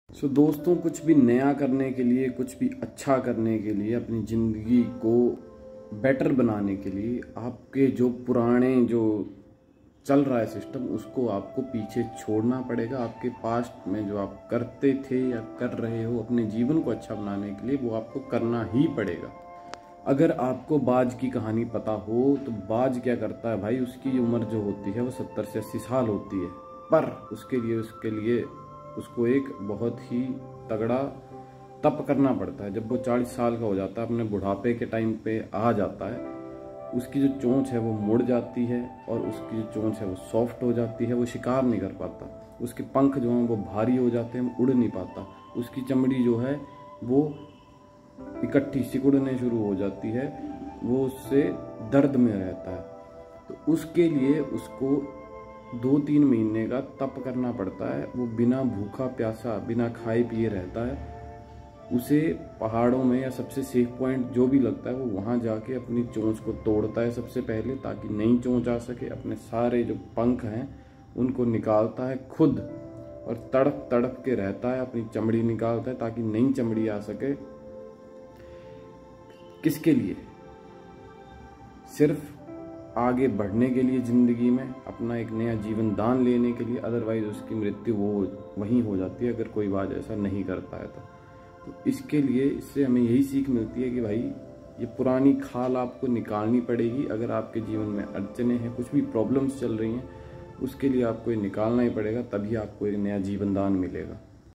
दोस्तों, कुछ भी नया करने के लिए, कुछ भी अच्छा करने के लिए, अपनी ज़िंदगी को बेटर बनाने के लिए आपके जो पुराने जो चल रहा है सिस्टम, उसको आपको पीछे छोड़ना पड़ेगा। आपके पास्ट में जो आप करते थे या कर रहे हो अपने जीवन को अच्छा बनाने के लिए, वो आपको करना ही पड़ेगा। अगर आपको बाज की कहानी पता हो तो बाज क्या करता है भाई, उसकी उम्र जो होती है वो 70 से 80 साल होती है, पर उसके लिए उसको एक बहुत ही तगड़ा तप करना पड़ता है। जब वो 40 साल का हो जाता है, अपने बुढ़ापे के टाइम पे आ जाता है, उसकी जो चोंच है वो मुड़ जाती है और उसकी जो चोंच है वो सॉफ्ट हो जाती है, वो शिकार नहीं कर पाता। उसके पंख जो हैं वो भारी हो जाते हैं, उड़ नहीं पाता। उसकी चमड़ी जो है वो इकट्ठी सिकुड़ने शुरू हो जाती है, वो उससे दर्द में रहता है। तो उसके लिए उसको 2-3 महीने का तप करना पड़ता है। वो बिना भूखा प्यासा, बिना खाए पिए रहता है। उसे पहाड़ों में या सबसे सेफ पॉइंट जो भी लगता है वो वहाँ जाके अपनी चोंच को तोड़ता है सबसे पहले, ताकि नई चोंच आ सके। अपने सारे जो पंख हैं उनको निकालता है खुद और तड़प तड़प के रहता है, अपनी चमड़ी निकालता है ताकि नई चमड़ी आ सके। किसके लिए? सिर्फ आगे बढ़ने के लिए, ज़िंदगी में अपना एक नया जीवन दान लेने के लिए। अदरवाइज उसकी मृत्यु वो वहीं हो जाती है, अगर कोई बात ऐसा नहीं करता है तो इसके लिए, इससे हमें यही सीख मिलती है कि भाई ये पुरानी खाल आपको निकालनी पड़ेगी। अगर आपके जीवन में अड़चने हैं, कुछ भी प्रॉब्लम्स चल रही हैं, उसके लिए आपको ये निकालना ही पड़ेगा, तभी आपको एक नया जीवन दान मिलेगा।